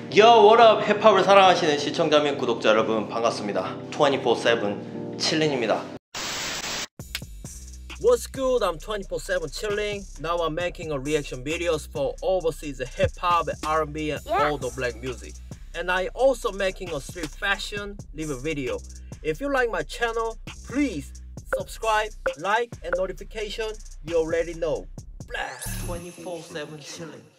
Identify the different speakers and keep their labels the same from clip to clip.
Speaker 1: Yo, what up? 힙합을 사랑하시는 시청자 및 구독자 여러분 반갑습니다. 24/7 칠린입니다. What's good? I'm 24/7 chilling. Now I'm making a reaction videos for overseas hip-hop, R&B and all the black music. And I also making a street fashion review video. If you like my channel, please subscribe, like and notification. You already know. 24/7 chilling.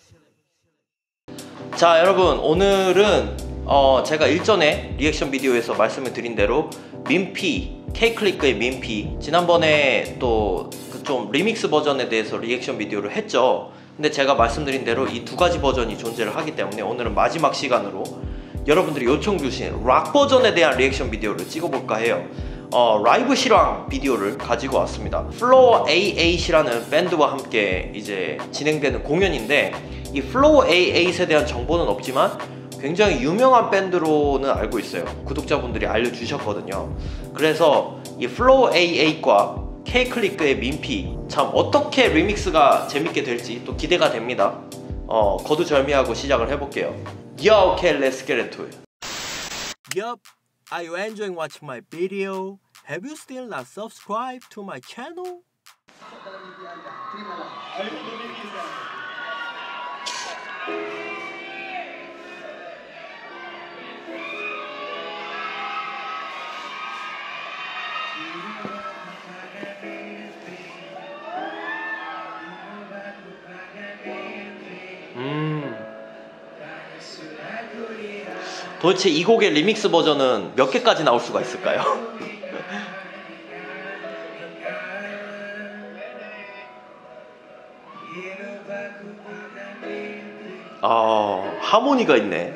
Speaker 1: 자 여러분, 오늘은 제가 일전에 리액션 비디오에서 말씀을 드린 대로 민피, K-클릭의 민피, 지난번에 또 좀 리믹스 버전에 대해서 리액션 비디오를 했죠. 근데 제가 말씀드린 대로 이 두 가지 버전이 존재를 하기 때문에 오늘은 마지막 시간으로 여러분들이 요청 주신 락 버전에 대한 리액션 비디오를 찍어볼까 해요. 라이브 실황 비디오를 가지고 왔습니다. Flow A8이라는 밴드와 함께 이제 진행되는 공연인데, 이 Flow A8에 대한 정보는 없지만 굉장히 유명한 밴드로는 알고 있어요. 구독자분들이 알려주셨거든요. 그래서 이 Flow A8과 K-클릭의 민피, 참 어떻게 리믹스가 재밌게 될지 또 기대가 됩니다. 거두절미하고 시작을 해볼게요. Yo, okay, let's get into it. Yup, are you enjoying watching my video? Have you still not subscribed to my channel? 도대체 이 곡의 리믹스 버전은 몇 개까지 나올 수가 있을까요? 하모니가 있네.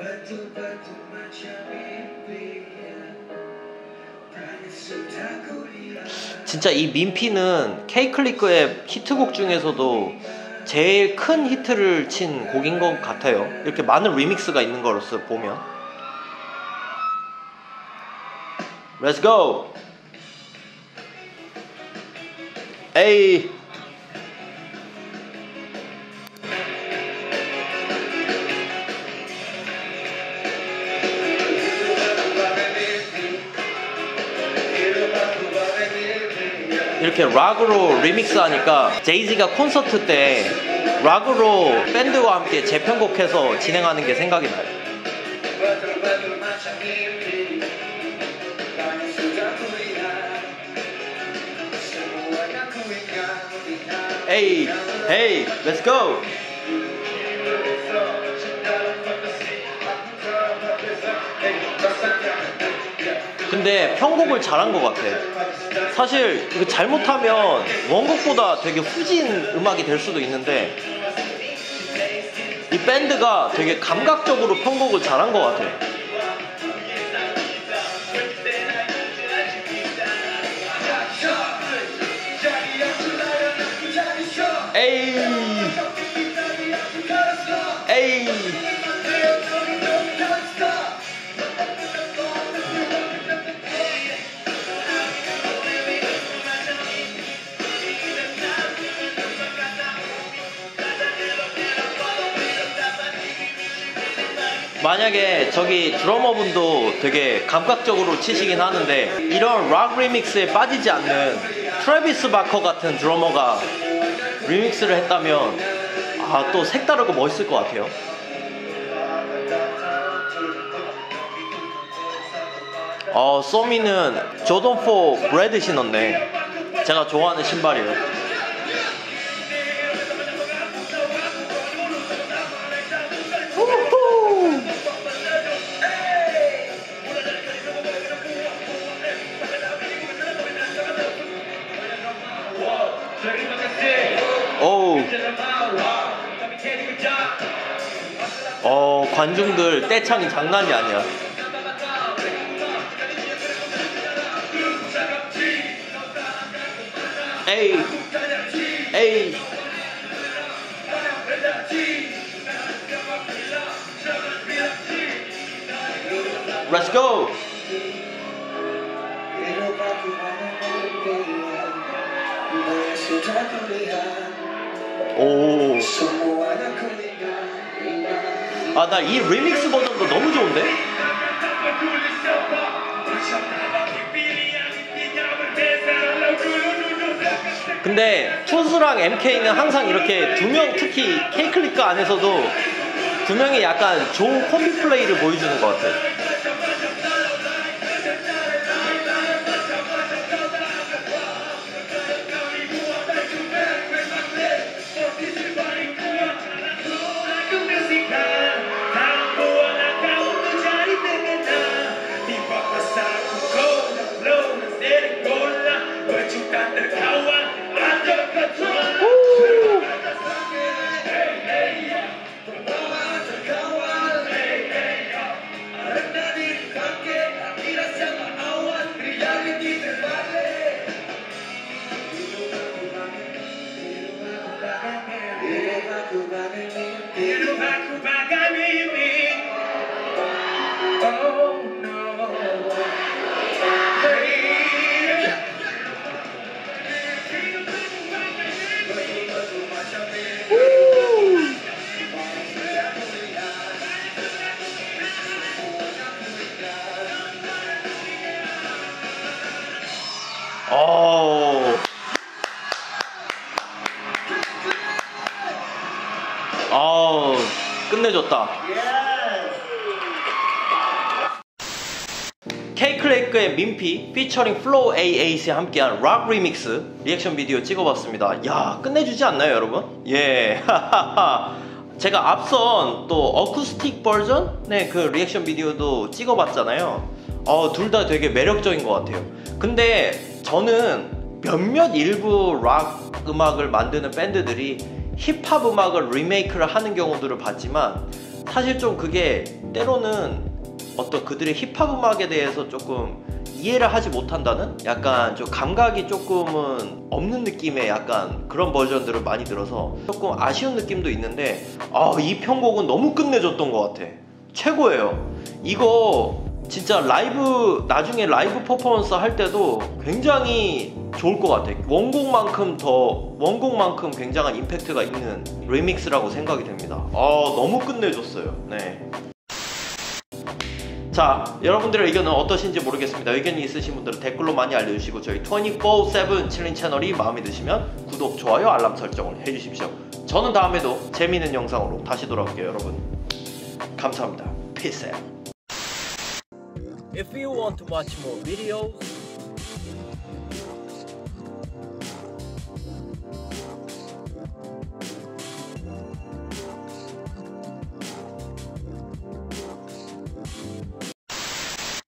Speaker 1: 진짜 이 민피는 K-클릭의 히트곡 중에서도 제일 큰 히트를 친 곡인 것 같아요. 이렇게 많은 리믹스가 있는 거로서 보면. Let's go! 에이! 이렇게 락으로 리믹스 하니까 제이지가 콘서트 때 락으로 밴드와 함께 재편곡해서 진행하는 게 생각이 나요. Hey, hey, let's go! 근데 편곡을 잘한 것 같아. 사실 이거 잘못하면 원곡보다 되게 후진 음악이 될 수도 있는데 이 밴드가 되게 감각적으로 편곡을 잘한 것 같아. 에이, 에이. 만약에 저기 드러머분도 되게 감각적으로 치시긴 하는데, 이런 락 리믹스에 빠지지 않는 트래비스 바커 같은 드러머가 리믹스를 했다면 또 색다르고 멋있을 것 같아요. 소미는 조던 4 브레드 신었네. 제가 좋아하는 신발이에요. 관중들 떼창이 장난이 아니야. 에이, 에이. Let's go. 오.
Speaker 2: 아, 나 이 리믹스 버전도 너무 좋은데? 근데 투수랑 MK는 항상 이렇게 두 명, 특히 K클리크 안에서도 두 명이 약간 좋은 콤비 플레이를 보여주는 것 같아. 끝내줬다. K클레이크의 민피 피처링 플로우 A8이 함께한 락 리믹스 리액션 비디오 찍어봤습니다. 야, 끝내주지 않나요 여러분? 예. 제가 앞선 또 어쿠스틱 버전의 그 리액션 비디오도 찍어봤잖아요. 둘 다 되게 매력적인 것 같아요. 근데 저는 몇몇 일부 락 음악을 만드는 밴드들이 힙합 음악을 리메이크를 하는 경우들을 봤지만 사실 좀 그게 때로는 어떤 그들의 힙합 음악에 대해서 조금 이해를 하지 못한다는 약간 좀 감각이 조금은 없는 느낌의 약간 그런 버전들을 많이 들어서 조금 아쉬운 느낌도 있는데 이 편곡은 너무 끝내줬던 것 같아. 최고예요. 이거 진짜 라이브 나중에 라이브 퍼포먼스 할 때도 굉장히 좋을 것 같아. 원곡만큼 굉장한 임팩트가 있는 리믹스라고 생각이 됩니다. 너무 끝내줬어요. 네. 자, 여러분들의 의견은 어떠신지 모르겠습니다. 의견이 있으신 분들은 댓글로 많이 알려주시고 저희 24/7 칠린 채널이 마음에 드시면 구독, 좋아요, 알람 설정을 해주십시오. 저는 다음에도 재미있는 영상으로 다시 돌아올게요. 여러분 감사합니다. Peace out.
Speaker 1: If you want to watch more videos,